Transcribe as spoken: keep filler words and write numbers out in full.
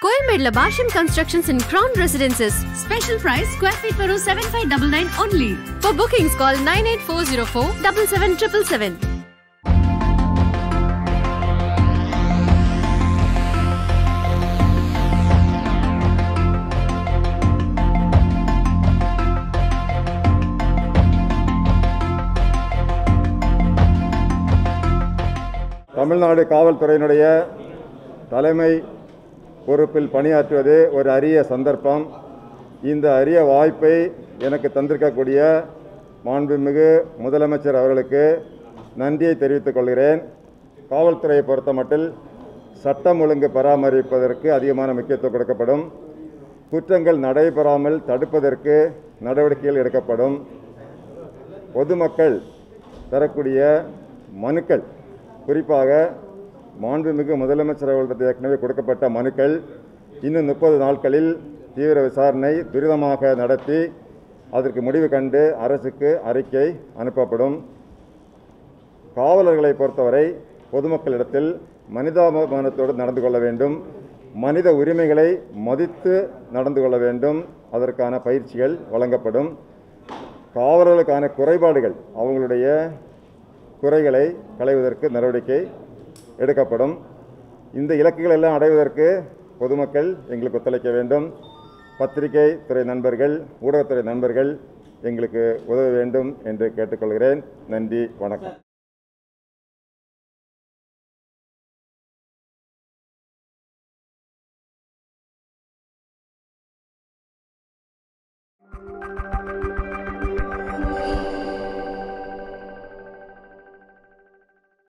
Coimbatore Basham Constructions and Crown Residences. Special price square feet for seven five nine nine only. For bookings call nine eight four zero four seven seven seven seven. Tamil Nadu காவல்துறையினுடைய தலைமை பொறுப்பில் பணியாற்றுவது ஒரு அரிய சந்தர்ப்பம். இந்த அரிய வாய்ப்பை எனக்கு தந்திருக்கக்கூடிய மாண்புமிகு முதலமைச்சர் அவர்களுக்கு நன்றியை தெரிவித்துக் கொள்கிறேன். காவல்துறையை பொறுத்தமட்டில் சட்டம் ஒழுங்கு பராமரிப்பதற்கு அதிகமான முக்கியத்துவம் கொடுக்கப்படும். குற்றங்கள் நடைபெறாமல் தடுப்பதற்கு நடவடிக்கைகள் எடுக்கப்படும். பொதுமக்கள் தரக்கூடிய மனுக்கள், குறிப்பாக மாண்புமிகு முதலமைச்சர் அவர்களுக்கு ஏற்கனவே கொடுக்கப்பட்ட மனுக்கள் இன்னும் முப்பது நாட்களில் தீவிர விசாரணை துரிதமாக நடத்தி அதற்கு முடிவு கண்டு அரசுக்கு அறிக்கை அனுப்பப்படும். காவலர்களை பொறுத்தவரை பொதுமக்களிடத்தில் மனிதாபிமானத்தோடு நடந்து கொள்ள வேண்டும், மனித உரிமைகளை மதித்து நடந்து கொள்ள வேண்டும். அதற்கான பயிற்சிகள் வழங்கப்படும். காவலர்களுக்கான குறைபாடுகள், அவங்களுடைய குறைகளை களைவதற்கு நடவடிக்கை எடுக்கப்படும். இந்த இலக்குகள் எல்லாம் அடைவதற்கு பொதுமக்கள் எங்களுக்கு ஒத்துழைக்க வேண்டும். பத்திரிகை துறை நண்பர்கள், ஊடகத்துறை நண்பர்கள் எங்களுக்கு உதவ வேண்டும் என்று கேட்டுக்கொள்கிறேன். நன்றி, வணக்கம்.